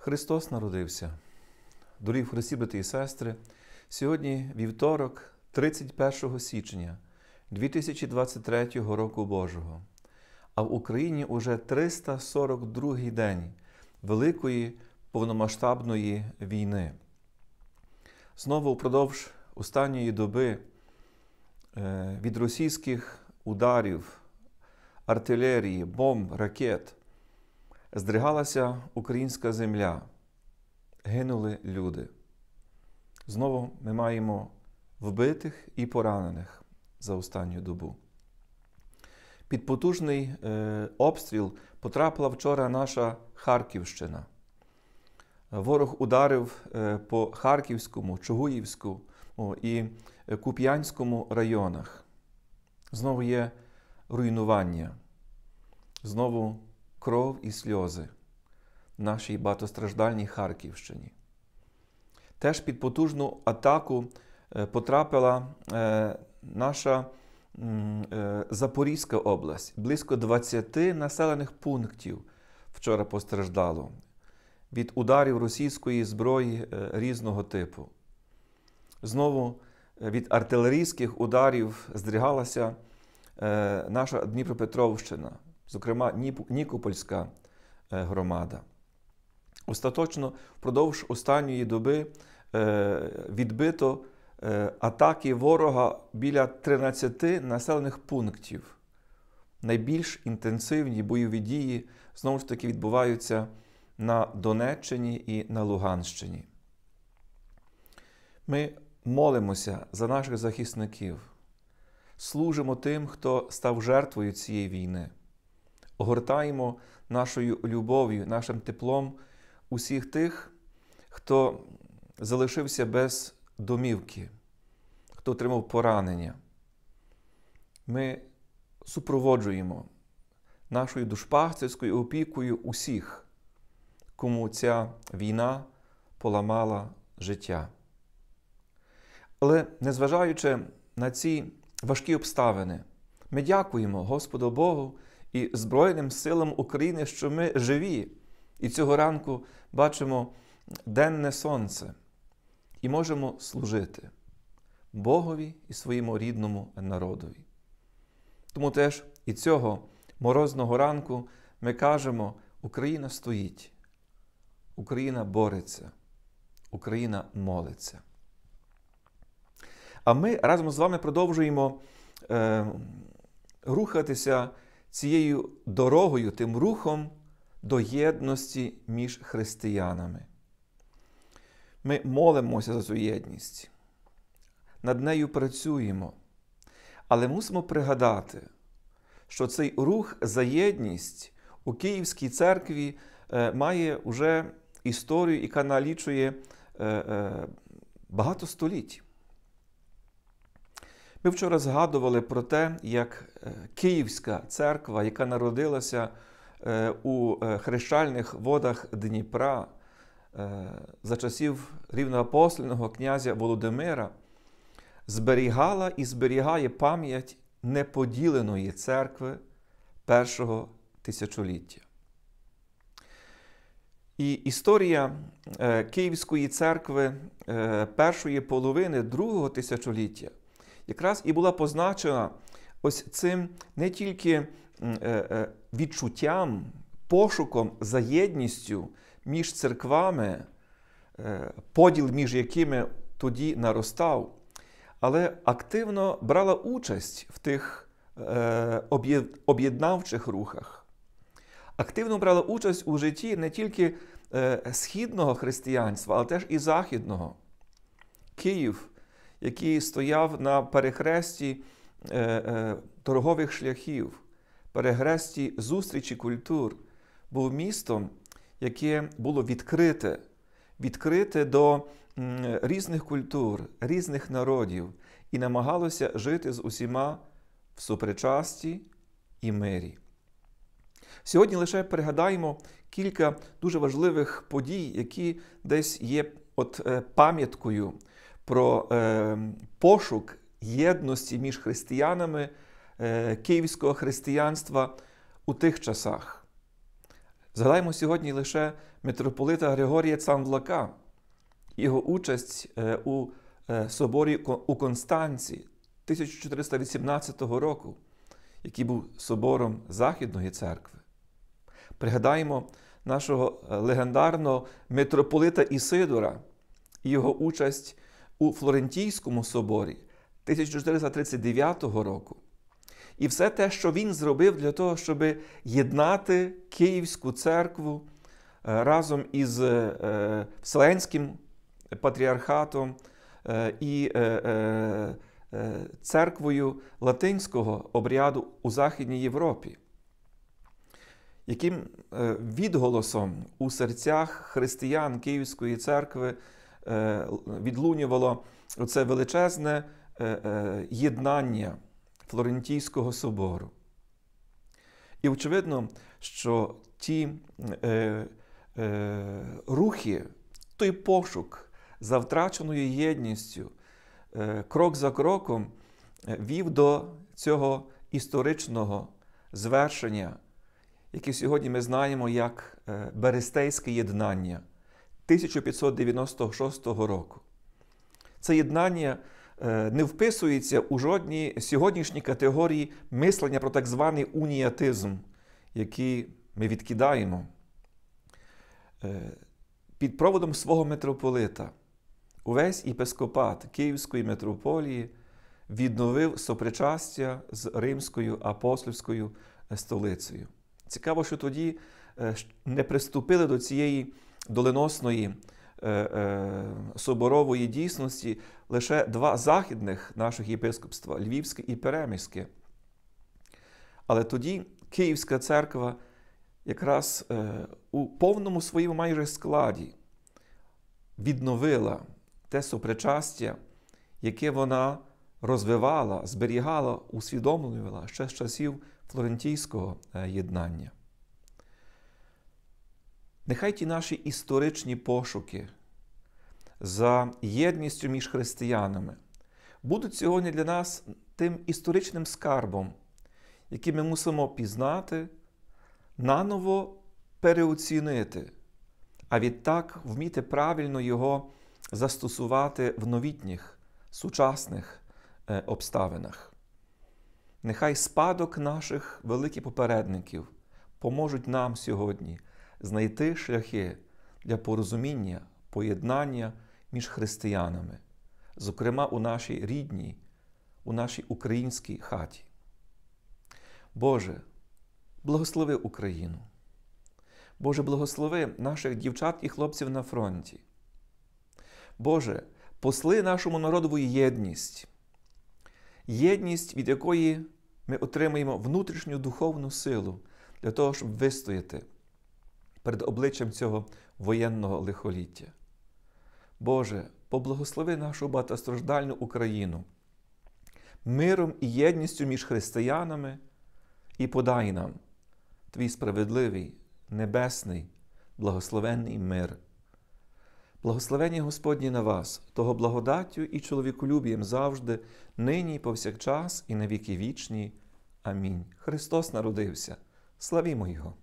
Христос народився. Дорогі в Христі, брати і сестри, сьогодні вівторок, 31 січня 2023 року Божого, а в Україні уже 342-й день Великої повномасштабної війни. Знову впродовж останньої доби від російських ударів, артилерії, бомб, ракет здригалася українська земля, гинули люди. Знову ми маємо вбитих і поранених за останню добу. Під потужний обстріл потрапила вчора наша Харківщина. Ворог ударив по Харківському, Чугуївському і Куп'янському районах. Знову є руйнування, знову кров і сльози в нашій багатостраждальній Харківщині. Теж під потужну атаку потрапила наша Запорізька область. Близько 20 населених пунктів вчора постраждало від ударів російської зброї різного типу. Знову від артилерійських ударів здригалася наша Дніпропетровщина, зокрема Нікопольська громада. Остаточно впродовж останньої доби відбито атаки ворога біля 13 населених пунктів. Найбільш інтенсивні бойові дії, знову ж таки, відбуваються на Донеччині і на Луганщині. Ми молимося за наших захисників, служимо тим, хто став жертвою цієї війни, огортаємо нашою любов'ю, нашим теплом усіх тих, хто залишився без домівки, хто отримав поранення. Ми супроводжуємо нашою душпастерською опікою усіх, кому ця війна поламала життя. Але незважаючи на ці важкі обставини, ми дякуємо Господу Богу і Збройним силам України, що ми живі. І цього ранку бачимо денне сонце і можемо служити Богові і своєму рідному народові. Тому теж і цього морозного ранку ми кажемо: Україна стоїть, Україна бореться, Україна молиться. А ми разом з вами продовжуємо рухатися цією дорогою, тим рухом до єдності між християнами. Ми молимося за цю єдність, над нею працюємо, але мусимо пригадати, що цей рух за єдність у Київській церкві має вже історію, яка налічує багато століть. Ми вчора згадували про те, як Київська церква, яка народилася у хрещальних водах Дніпра за часів рівноапостольного князя Володимира, зберігала і зберігає пам'ять неподіленої церкви першого тисячоліття. І історія Київської церкви першої половини другого тисячоліття якраз і була позначена ось цим не тільки відчуттям, пошуком за єдністю між церквами, поділ між якими тоді наростав, але активно брала участь в тих об'єднавчих рухах. Активно брала участь у житті не тільки східного християнства, але теж і західного. Київ, який стояв на перехресті торгових шляхів, перехресті зустрічі культур, був містом, яке було відкрите до різних культур, різних народів і намагалося жити з усіма в супричасті і мирі. Сьогодні лише пригадаємо кілька дуже важливих подій, які десь є пам'яткою про пошук єдності між християнами київського християнства у тих часах. Згадаємо сьогодні лише митрополита Григорія Цамблака, його участь у соборі у Констанці 1418 року, який був собором Західної церкви. Пригадаємо нашого легендарного митрополита Ісидора і його участь у Флорентійському соборі 1439 року. І все те, що він зробив для того, щоб єднати Київську церкву разом із Вселенським патріархатом і церквою латинського обряду у Західній Європі, яким відголосом у серцях християн Київської церкви відлунювало це величезне єднання Флорентійського собору. І очевидно, що ті рухи, той пошук за втраченою єдністю, крок за кроком вів до цього історичного звершення, яке сьогодні ми знаємо як Берестейське єднання 1596 року. Це єднання не вписується у жодні сьогоднішні категорії мислення про так званий уніатизм, який ми відкидаємо. Під проводом свого митрополита увесь єпископат Київської митрополії відновив сопричастя з Римською апостольською столицею. Цікаво, що тоді не приступили до цієї доленосної соборової дійсності лише два західних наших єпископства – Львівське і Перемиське. Але тоді Київська церква якраз у повному своєму майже складі відновила те сопричастя, яке вона розвивала, зберігала, усвідомлювала ще з часів Флорентійського єднання. Нехай ті наші історичні пошуки за єдністю між християнами будуть сьогодні для нас тим історичним скарбом, який ми мусимо пізнати, наново переоцінити, а відтак вміти правильно його застосувати в новітніх, сучасних обставинах. Нехай спадок наших великих попередників поможуть нам сьогодні знайти шляхи для порозуміння, поєднання між християнами, зокрема у нашій рідній, у нашій українській хаті. Боже, благослови Україну. Боже, благослови наших дівчат і хлопців на фронті. Боже, посли нашому народові єдність. Єдність, від якої ми отримаємо внутрішню духовну силу для того, щоб вистояти перед обличчям цього воєнного лихоліття. Боже, поблагослови нашу багатостраждальну Україну миром і єдністю між християнами і подай нам Твій справедливий, небесний, благословенний мир. Благословення Господні на вас, того благодаттю і чоловіколюбієм завжди, нині і повсякчас і на віки вічні. Амінь. Христос народився. Славімо Його!